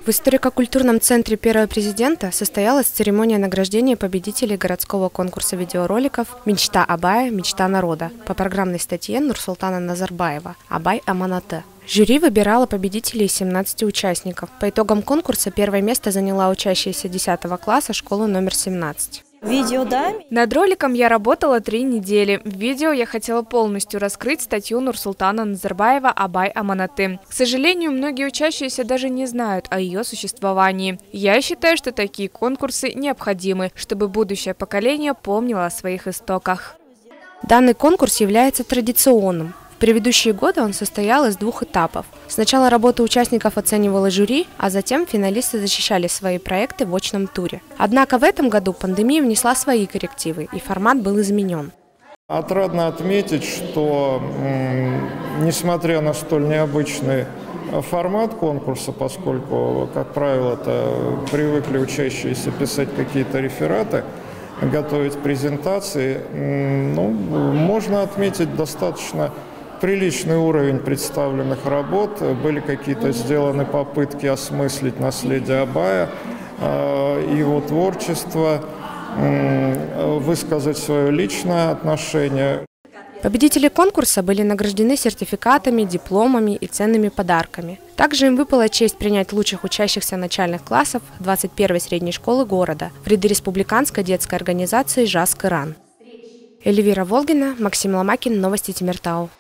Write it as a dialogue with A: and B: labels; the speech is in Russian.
A: В историко-культурном центре Первого президента состоялась церемония награждения победителей городского конкурса видеороликов «Мечта Абая. Мечта народа» по программной статье Нурсултана Назарбаева «Абай Аманаты». Жюри выбирало победителей из 17 участников. По итогам конкурса первое место заняла учащаяся 10 класса школы номер 17.
B: Видео, да?
C: Над роликом я работала 3 недели. В видео я хотела полностью раскрыть статью Нурсултана Назарбаева «Абай Аманаты». К сожалению, многие учащиеся даже не знают о ее существовании. Я считаю, что такие конкурсы необходимы, чтобы будущее поколение помнило о своих истоках.
A: Данный конкурс является традиционным. В предыдущие годы он состоял из 2 этапов. Сначала работу участников оценивало жюри, а затем финалисты защищали свои проекты в очном туре. Однако в этом году пандемия внесла свои коррективы, и формат был изменен.
D: Отрадно отметить, что, несмотря на столь необычный формат конкурса, поскольку, как правило, привыкли учащиеся писать какие-то рефераты, готовить презентации, можно отметить достаточно приличный уровень представленных работ. Были какие-то сделаны попытки осмыслить наследие Абая, его творчество, высказать свое личное отношение.
A: Победители конкурса были награждены сертификатами, дипломами и ценными подарками. Также им выпала честь принять лучших учащихся начальных классов 21-й средней школы города в ряды республиканской детской организации «ЖАС Кыран». Эльвира Волгина, Максим Ломакин, Новости Темиртау.